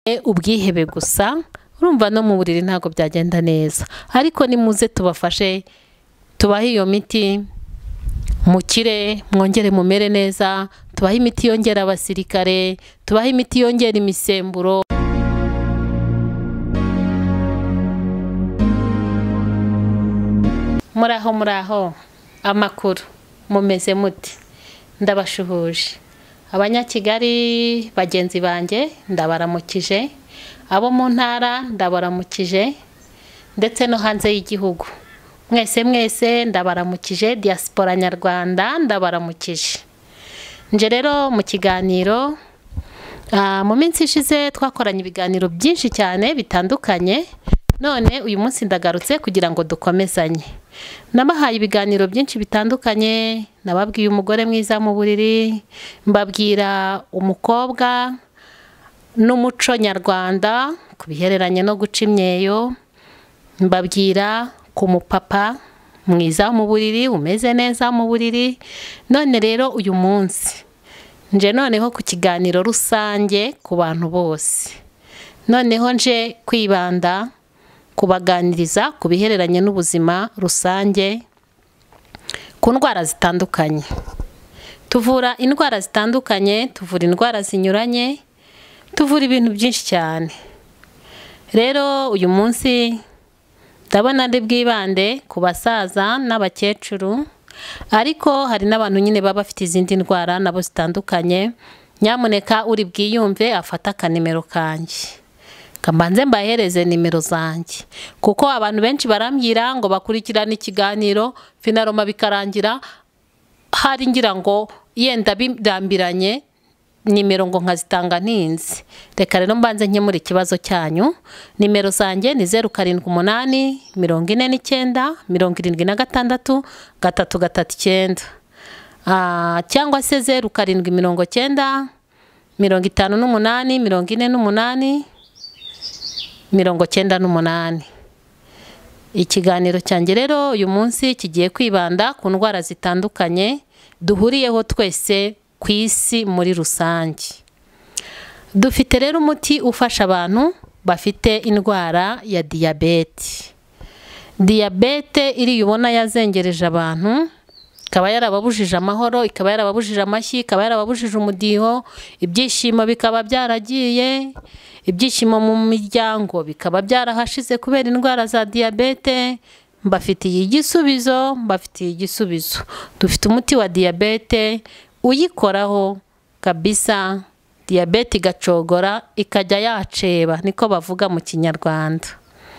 ubwihebe gusa, urumva no mu buriri ntago byagenda neza, ariko nimuze tubafashe, tubahe iyo miti mukire, mwongere mumere neza, tubahe imiti yongera abasirikare, tubahe imiti yongera imisemburo. Muraho amakuru, mumeze muti? Ndabashuhuje abanyakigali bagenzi banjye, ndabaramukije, abo mu ntara ndabaramukije, ndetse no hanze y'igihugu mwese ndabaramukije, diaspora nyarwanda ndabaramukije. Nje rero mu kiganiro, mu minsi ishize twakoranye ibiganiro byinshi cyane bitandukanye, none uyu munsi ndagarutse kugira ngo dukomezanye. Nabahaye ibiganiro byinshi bitandukanye, nababwiye umugore mwiza mu buriri, mbabwira umukobwa n'umuco nyarwanda kubihereranye no guca imyeyo, mbabwira ku mupapa mwiza mu buriri, umeze neza mu buriri. None rero uyu munsi nje noneho ku kiganiro rusange ku bantu bose, noneho nje kwibanda kubaganiriza ku bihereranye n'ubuzima rusange, ku ndwara zitandukanye. Tuvura indwara zitandukanye, tuvura indwara zinyuranye, tuvura ibintu byinshi cyane. Rero uyu munsi ndabona ari bwibande ku basaza n'abakecuru, ariko hari n'abantu nyine baba bafite izindi ndwara nabo zitandukanye. Nyamuneka uri bwiyumve afata akanimero kanjye, kambanze mbahereze nimero zanjye, kuko abantu benshi barambwira ngo bakurikirane ikiganiro finaroma bikarangira hari ngira ngo yenda birambiranye nimero ngo nkazitanga ntinzi. Reka rero mbanze nkemura ikibazo cyanyu. Nimero zanjye ni 078 49 76 339, cyangwa se 0790 58 48. Ikiganiro cyanjye rero uyu munsi kigiye kwibanda ku ndwara zitandukanye duhuriyeho twese ku isi muri rusange. Dufite rero umuti ufasha abantu bafite indwara ya diyabete. Diyabete iri ubona yazengereje abantu, ikaba yarababujije amahoro, ikaba yarababujije amashyi, ikaba yarababujije umudiho, ibyishimo bikaba byaragiye, ibyishimo mu miryango bikaba byarahashize kubera indwara za diyabete. Mbafitiye igisubizo. Dufite umuti wa diyabete, uyikoraho kabisa diyabete igacogora ikajya yaceba, niko bavuga mu Kinyarwanda.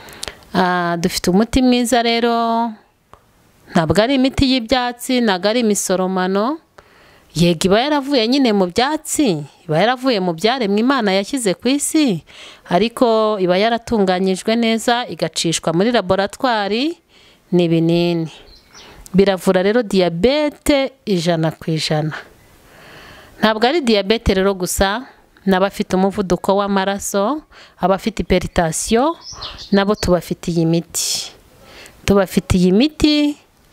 Dufite umuti mwiza rero, ntabwo ari imiti y'ibyatsi, ntabwo ari imisoromano. Yego iba yaravuye nyine mu byatsi, iba yaravuye mu byaremwe Imana yashyize ku isi, ariko iba yaratunganyijwe neza igacishwa muri laboratwari n'ibinini. Biravura rero diyabete 100%. Ntabwo ari diyabete rero gusa, n'abafite umuvuduko w'amaraso, abafite hypertension nabo tubafitiye imiti. Tubafitiye imiti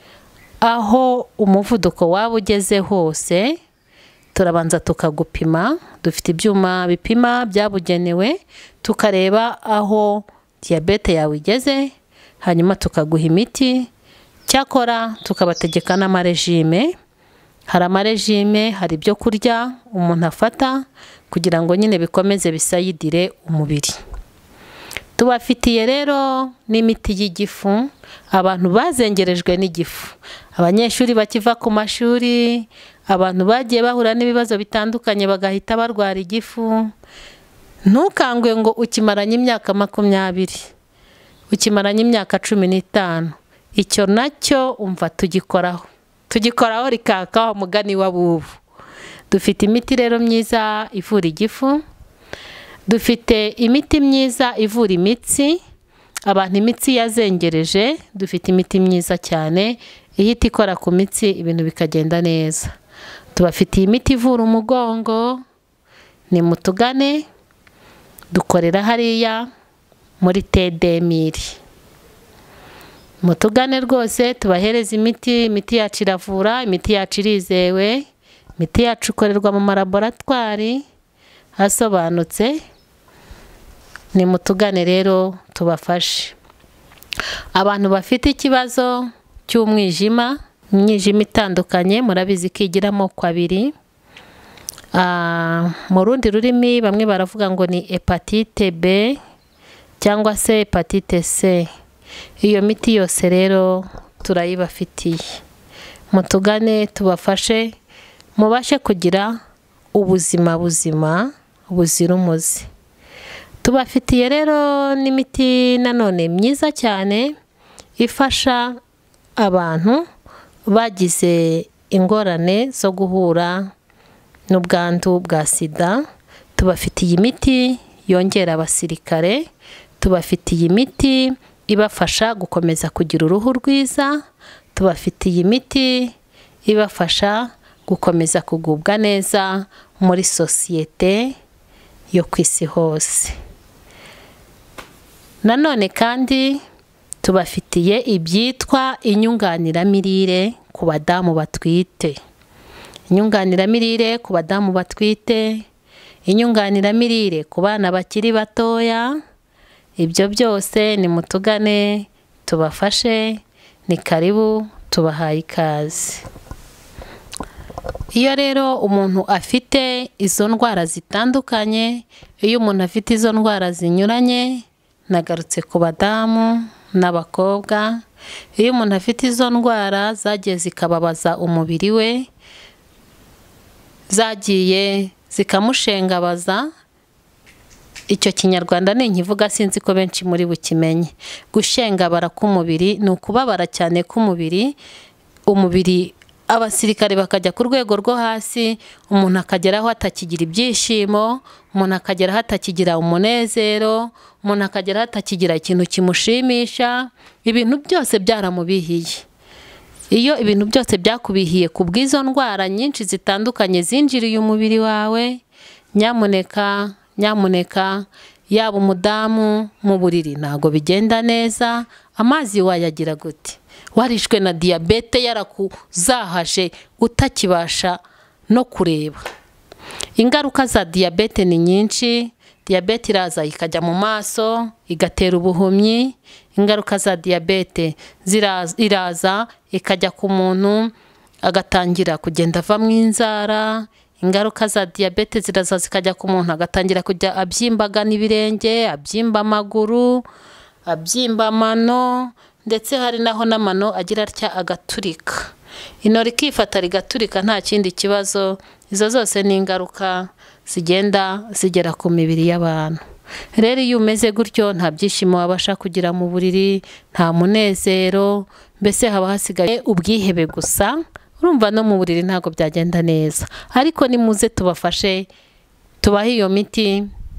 aho umuvuduko waba ugeze hose, turabanza tukagupima. Dufite ibyuma bipima byabugenewe, tukareba aho diyabete yawe igeze, hanyuma tukaguha imiti. Cyakora tukabategeka n'amarejime. Hari amarejime, hari ibyo kurya umuntu afata kugira ngo nyine bikomeze bisayidire umubiri. Tubafitiye rero n'imiti y'igifu, abantu bazengerejwe n'igifu, abanyeshuri bakiva ku mashuri, abantu bagiye bahura n'ibibazo bitandukanye bagahita barwara igifu. Ntukangwe ngo ukimaranye imyaka 20, ukimaranye imyaka 15. Icyo nacyo umva tugikoraho rikaka umugani w'abubu. Dufite imiti rero myiza ivura igifu, dufite imiti myiza ivura imitsi, abantu imitsi yazengereje, dufite imiti myiza cyane ihita ikora ku mitsi ibintu bikagenda neza. Tubafitiye imiti ivura umugongo, ni mutugane, dukorera hariya muri TD1000. Mutugane rwose tubahereza imiti yacu iravura, imiti yacu irizewe, imiti yacu ikorerwa mu laboratwari hasobanutse. nimutugane rero tubafashe. Abantu bafite ikibazo cy'umwijima, imyijima itandukanye, murabizi ko igira amoko abiri. Mu rundi rurimi bamwe baravuga ngo ni hepatite B cyangwa se hepatite C. Iyo miti yose rero turayibafitiye. Mutugane tubafashe, mubashe kugira ubuzima buzira umuze. Tubafitiye rero n'imiti nanone myiza cyane ifasha abantu bagize ingorane zo guhura n'ubwandu bwa sida. Tubafitiye imiti yongera abasirikare, tubafitiye imiti ibafasha gukomeza kugira uruhu rwiza, tubafitiye imiti ibafasha gukomeza kugubwa neza muri sosiyete yo ku isi hose. Nanone kandi tubafitiye ibyitwa inyunganiramirire ku badamu batwite. Inyunganiramirire ku badamu batwite, inyunganiramirire ku bana bakiri batoya. Ibyo byose nimutugane tubafashe, ni karibu, tubahaye ikaze. Iyo rero umuntu afite izo ndwara zitandukanye, iyo umuntu afite izo ndwara zinyuranye, nagarutse ku badamu n'abakobwa, iyo umuntu afite izo ndwara zagiye zikababaza umubiri we, zagiye zikamushengabaza, icyo kinyarwanda ni nkivuga sinzi ko benshi muri bukimenye. Gushengabara k'umubiri ni ukubabara cyane k'umubiri, umubiri abasirikare bakajya ku rwego rwo hasi, umuntu akageraho atakigira ibyishimo, umuntu akageraho atakigira umunezero, umuntu akageraho atakigira ikintu kimushimisha, ibintu byose byaramubihiye. Iyo ibintu byose byakubihiye ku bw'izo ndwara nyinshi zitandukanye zinjiriye umubiri wawe, nyamuneka yaba umudamu mu buriri ntago bigenda neza. Amazi wayagira gute? Warishwe na diyabete yarakuzahaje utakibasha no kureba. Ingaruka za diyabete ni nyinshi. Diyabete iraza ikajya mu maso, igatera ubuhumyi. Ingaruka za diyabete iraza ikajya ku muntu agatangira kugenda ava mu inzara. Ingaruka za diyabete ziraza zikajya ku muntu agatangira kujya abyimbaga n'ibirenge, abyimba amaguru, abyimba amano, ndetse hari naho n'amano agira atya agaturika. Ino rikifata rigaturika nta kindi kibazo. Izo zose ni ingaruka zigenda zigera ku mibiri y'abantu. Rero iyo umeze gutyo nta byishimo wabasha kugira mu buriri, nta munezero, mbese haba hasigaye ubwihebe gusa. Urumva no mu buriri ntago byagenda neza. Ariko nimuze tubafashe, tubahe iyo miti,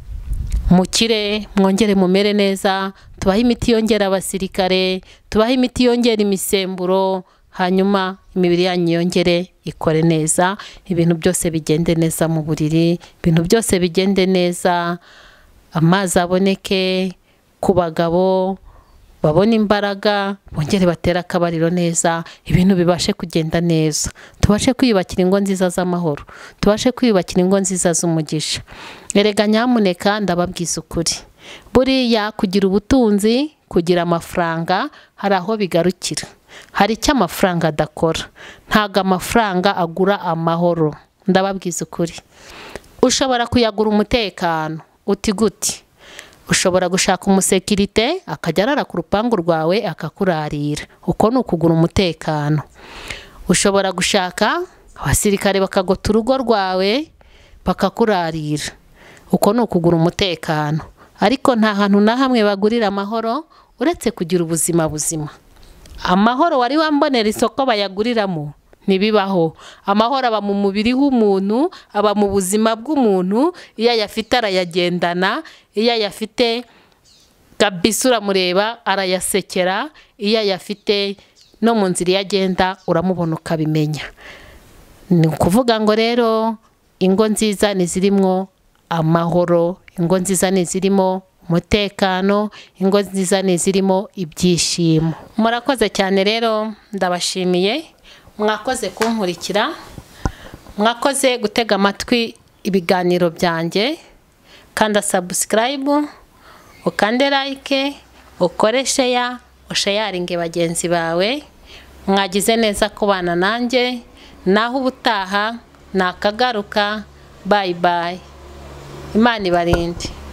mukire, mwongere mumere neza. Tubahe imiti yongera abasirikare, tubahe imiti yongera imisemburo, hanyuma imibiri yanyu yongere ikore neza, ibintu byose bigende neza mu buriri, ibintu byose bigende neza, amazi aboneke ku bagabo, babone imbaraga, bongere batera akabariro neza, ibintu bibashe kugenda neza. Tubashe kwiyubakira ingo nziza z'amahoro, tubashe kwiyubakira ingo nziza z'umugisha. Erega nyamuneka ndababwiza ukuri, buriya kugira ubutunzi, kugira amafaranga hari aho bigarukira. Hari icyo amafaranga adakora. Ntago amafaranga agura amahoro. Ndababwiza ukuri. Ushobora kuyagura umutekano. Uti gute? Ushobora gushaka umusekirite akajya arara ku rupangu rwawe akakurarira. Uko ni ukugura umutekano. Ushobora gushaka abasirikare bakagota urugo rwawe bakakurarira. Uko ni ukugura umutekano. Ariko nta hantu na hamwe bagurira amahoro uretse kugira ubuzima buzima. Amahoro wari wambonera isoko bayaguriramo ntibibaho. Amahoro aba mu mubiri w'umuntu, aba mu buzima bw'umuntu. Iyo ayafite arayagendana, iyo ayafite kabisa uramureba arayasekera, iyo ayafite no mu nzira iyo agenda uramubona ukabimenya. Ni ukuvuga ngo rero ingo nziza ni zirimo amahoro, ingo nziza ni zirimo umutekano, ingo nziza ni zirimo ibyishimo. Murakoze cyane rero, ndabashimiye. Mwakoze kunkurikira, mwakoze gutega amatwi ibiganiro byanjye, kanda subscribe, ukande like, ukore share, ushayaringe bagenzi bawe. Mwagize neza kubana nanjye, naho ubutaha nakagaruka. Bye bye. Imana ibarinde.